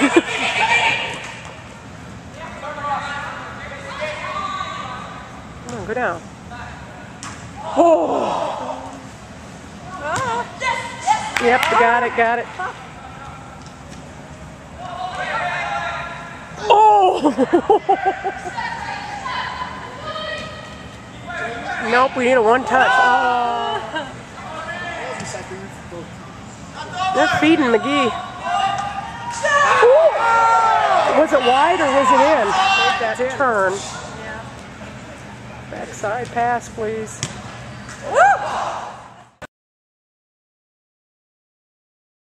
Come on, go down. Oh! Yep, got it, got it. Oh! Nope, we need a one touch. Oh. They're feeding McGee. Ooh. Was it wide or was it in? That turn. Backside pass, please. Woo!